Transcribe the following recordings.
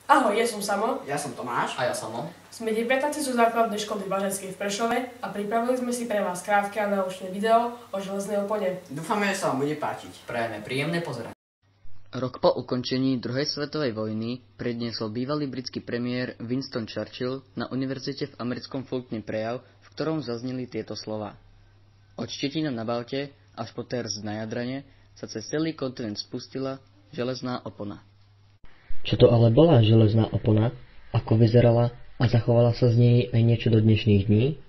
Ahoj, ja som Samo. Ja som Tomáš. A ja Samo. Sme deviatáci zo základnej školy Blaženskej v Prešove a pripravili sme si pre vás krátke a naučné video o železnej opone. Dúfame, že sa vám bude páčiť. Prajeme príjemné pozeranie. Rok po ukončení druhej svetovej vojny predniesol bývalý britský premiér Winston Churchill na univerzite v americkom Fultone prejav, v ktorom zazneli tieto slová. Od Štetina na Balte až po Terst na Jadrane sa cez celý kontinent spustila železná opona. Čo to ale bola železná opona? Ako vyzerala a zachovala sa z nej aj niečo do dnešných dní?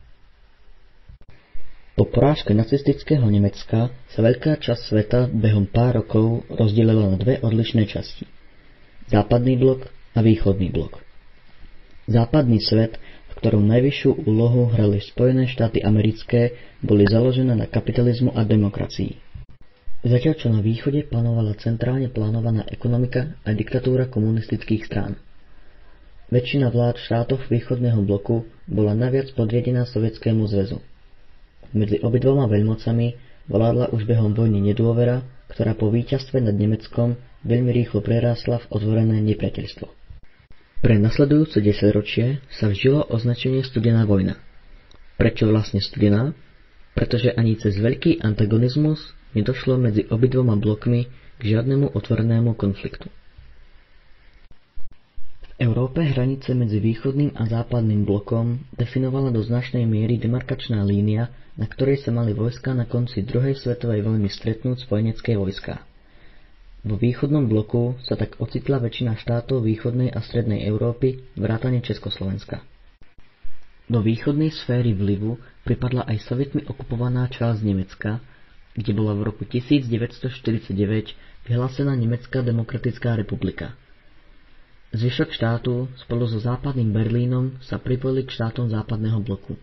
Po porážke nacistického Nemecka sa veľká časť sveta behom pár rokov rozdelila na dve odlišné časti. Západný blok a východný blok. Západný svet, v ktorom najvyššiu úlohu hrali Spojené štáty americké, boli založené na kapitalizmu a demokracii. Zatiaľ čo na východe panovala centrálne plánovaná ekonomika a diktatúra komunistických strán. Väčšina vlád v štátoch východného bloku bola naviac podriadená Sovietskému zväzu. Medzi obidvoma veľmocami vládla už behom vojny nedôvera, ktorá po víťazstve nad Nemeckom veľmi rýchlo prerástla v otvorené nepriateľstvo. Pre nasledujúce 10-ročie sa vžilo označenie studená vojna. Prečo vlastne studená? Pretože ani cez veľký antagonizmus nedošlo medzi obidvoma blokmi k žiadnemu otvorenému konfliktu. V Európe hranice medzi východným a západným blokom definovala do značnej miery demarkačná línia, na ktorej sa mali vojská na konci druhej svetovej vojny stretnúť spojenecké vojská. Vo východnom bloku sa tak ocitla väčšina štátov východnej a strednej Európy vrátane Československa. Do východnej sféry vlivu pripadla aj sovietmi okupovaná časť Nemecka, kde bola v roku 1949 vyhlásená Nemecká demokratická republika. Zvyšok štátu spolu so západným Berlínom sa pripojili k štátom západného bloku.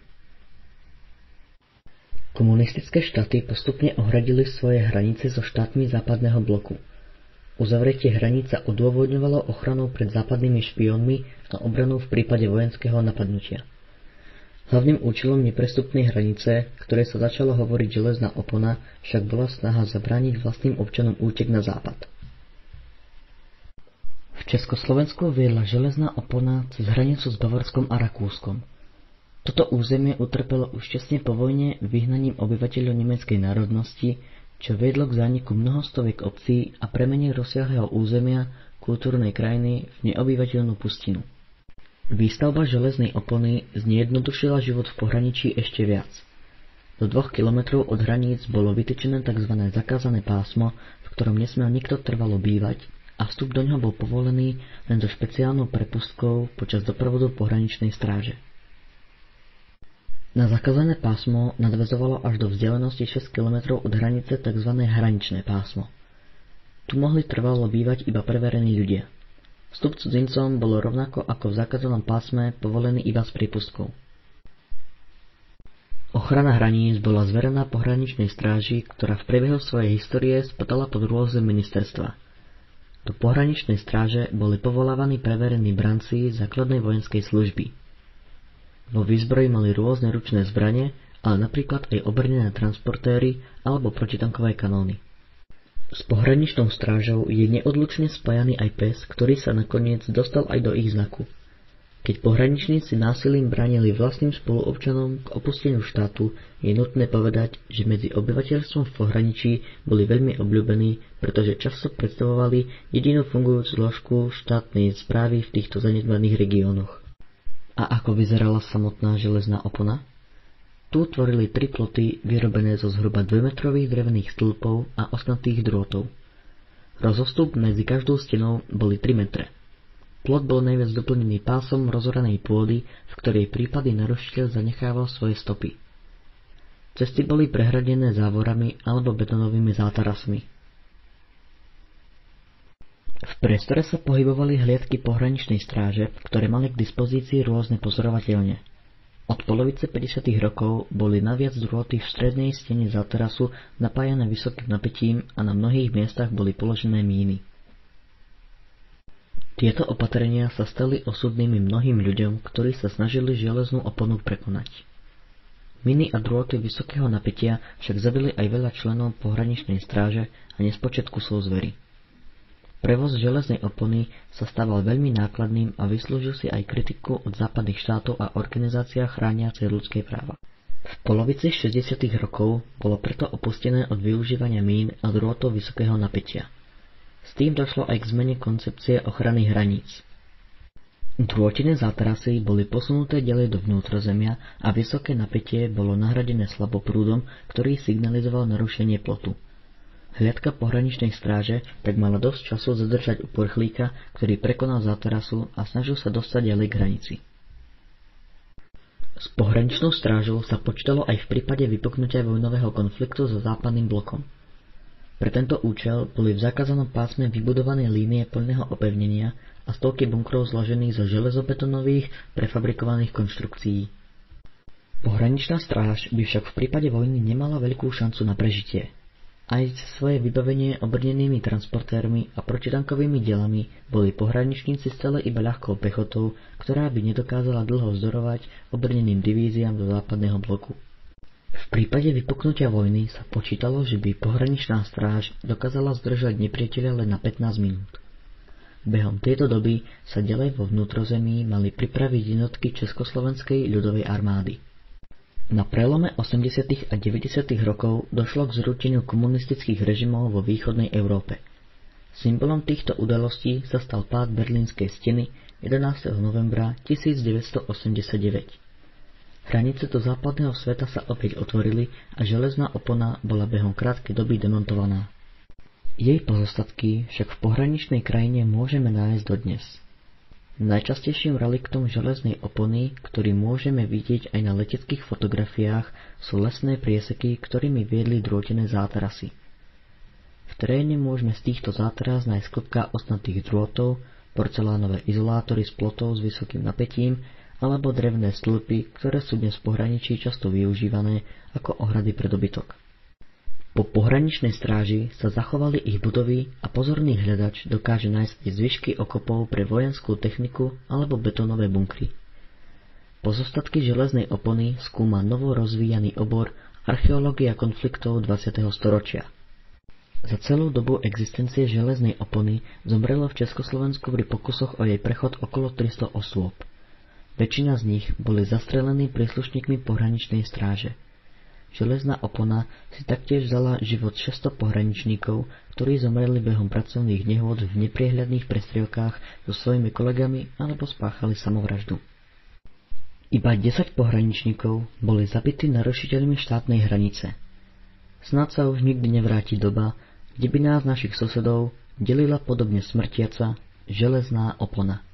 Komunistické štáty postupne ohradili svoje hranice so štátmi západného bloku. Uzavretie hranica odôvodňovalo ochranou pred západnými špiónmi a obranou v prípade vojenského napadnutia. Hlavným účelom neprestupnej hranice, ktorej sa začalo hovoriť železná opona, však bola snaha zabrániť vlastným občanom útek na západ. V Československu viedla železná opona cez hranicu s Bavorskom a Rakúskom. Toto územie utrpelo už tesne po vojne vyhnaním obyvateľov nemeckej národnosti, čo viedlo k zániku mnohostoviek obcí a premene rozsiahleho územia kultúrnej krajiny v neobyvateľnú pustinu. Výstavba železnej opony znejednodušila život v pohraničí ešte viac. Do 2 kilometrov od hraníc bolo vytýčené tzv. Zakázané pásmo, v ktorom nesmel nikto trvalo bývať a vstup do ňoho bol povolený len so špeciálnou prepustkou počas doprovodu pohraničnej stráže. Na zakázané pásmo nadväzovalo až do vzdialenosti 6 km od hranice tzv. Hraničné pásmo. Tu mohli trvalo bývať iba preverení ľudia. Vstup cudzincom bolo rovnako ako v zakázanom pásme povolený iba s prípustkou. Ochrana hraníc bola zverená pohraničnej stráži, ktorá v priebehu svojej histórie spadala pod rôzne ministerstva. Do pohraničnej stráže boli povolávaní preverení branci základnej vojenskej služby. Vo výzbroji mali rôzne ručné zbrane, ale napríklad aj obrnené transportéry alebo protitankové kanóny. S pohraničnou strážou je neodlučne spájaný aj pes, ktorý sa nakoniec dostal aj do ich znaku. Keď pohraničníci násilím bránili vlastným spoluobčanom k opusteniu štátu, je nutné povedať, že medzi obyvateľstvom v pohraničí boli veľmi obľúbení, pretože často predstavovali jedinú fungujúcu zložku štátnej správy v týchto zanedbaných regiónoch. A ako vyzerala samotná železná opona? Tu tvorili 3 ploty vyrobené zo zhruba 2-metrových drevených stĺpov a ostnatých drôtov. Rozostup medzi každou stenou boli 3 metre. Plot bol najviac doplnený pásom rozoranej pôdy, v ktorej prípady narušiteľ zanechával svoje stopy. Cesty boli prehradené závorami alebo betónovými zátarasmi. V priestore sa pohybovali hliadky pohraničnej stráže, ktoré mali k dispozícii rôzne pozorovateľne. Od polovice 50. rokov boli naviac drôty v strednej stene zátarasu napájané vysokým napätím a na mnohých miestach boli položené míny. Tieto opatrenia sa stali osudnými mnohým ľuďom, ktorí sa snažili železnú oponu prekonať. Miny a drôty vysokého napätia však zabili aj veľa členov pohraničnej stráže a nespočet kusov zvery. Prevoz železnej opony sa stával veľmi nákladným a vyslúžil si aj kritiku od západných štátov a organizácií chrániacej ľudské práva. V polovici 60. rokov bolo preto opustené od využívania mín a drôtov vysokého napätia. S tým došlo aj k zmene koncepcie ochrany hraníc. Drôtené zátarasy boli posunuté ďalej do vnútrozemia a vysoké napätie bolo nahradené slaboprúdom, ktorý signalizoval narušenie plotu. Hliadka pohraničnej stráže tak mala dosť času zadržať uprchlíka, ktorý prekonal zátarasu a snažil sa dostať ďalej k hranici. S pohraničnou strážou sa počítalo aj v prípade vypuknutia vojnového konfliktu so západným blokom. Pre tento účel boli v zakázanom pásme vybudované línie poľného opevnenia a stovky bunkrov zložených zo železobetonových prefabrikovaných konštrukcií. Pohraničná stráž by však v prípade vojny nemala veľkú šancu na prežitie. Aj svoje vybavenie obrnenými transportérmi a protitankovými dielami boli pohraničníci stále iba ľahkou pechotou, ktorá by nedokázala dlho vzdorovať obrneným divíziám do západného bloku. V prípade vypuknutia vojny sa počítalo, že by pohraničná stráž dokázala zdržať nepriateľa len na 15 minút. Behom tejto doby sa ďalej vo vnútrozemí mali pripraviť jednotky Československej ľudovej armády. Na prelome 80. a 90. rokov došlo k zrúteniu komunistických režimov vo východnej Európe. Symbolom týchto udalostí sa stal pád Berlínskej steny 11. novembra 1989. Hranice do západného sveta sa opäť otvorili a železná opona bola behom krátkej doby demontovaná. Jej pozostatky však v pohraničnej krajine môžeme nájsť dodnes. Najčastejším reliktom železnej opony, ktorý môžeme vidieť aj na leteckých fotografiách, sú lesné prieseky, ktorými viedli drôtené zátarasy. V teréne môžeme z týchto zátaras nájsť klopká ostnatých drôtov, porcelánové izolátory z plotov s vysokým napätím alebo drevné stĺpy, ktoré sú dnes v pohraničí často využívané ako ohrady pre dobytok. Po pohraničnej stráži sa zachovali ich budovy a pozorný hľadač dokáže nájsť zvyšky okopov pre vojenskú techniku alebo betónové bunkry. Pozostatky železnej opony skúma novo rozvíjaný obor archeológia konfliktov 20. storočia. Za celú dobu existencie železnej opony zomrelo v Československu pri pokusoch o jej prechod okolo 300 osôb. Väčšina z nich boli zastrelení príslušníkmi pohraničnej stráže. Železná opona si taktiež vzala život 600 pohraničníkov, ktorí zomreli behom pracovných nehôd v nepriehľadných prestrielkách so svojimi kolegami alebo spáchali samovraždu. Iba 10 pohraničníkov boli zabití narušiteľmi štátnej hranice. Snáď sa už nikdy nevráti doba, kde by nás našich susedov delila podobne smrtiaca železná opona.